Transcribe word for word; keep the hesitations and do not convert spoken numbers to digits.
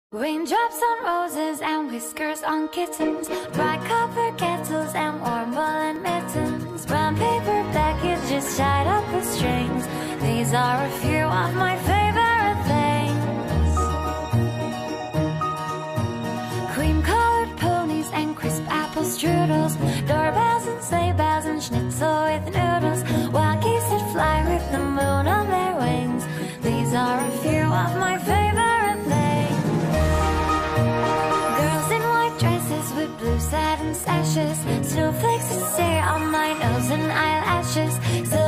Raindrops on roses and whiskers on kittens, bright copper kettles and warm woolen mittens, brown paper packages tied up with strings. These are a few of my favorite things. Cream-colored ponies and crisp apple strudels, doorbells and sleigh bells and schnitzel with noodles, wild geese that fly with the moon on their wings. These are a few of my favorite things. Girls in white dresses with blue satin sashes, snowflakes that stay on my nose and eyelashes, so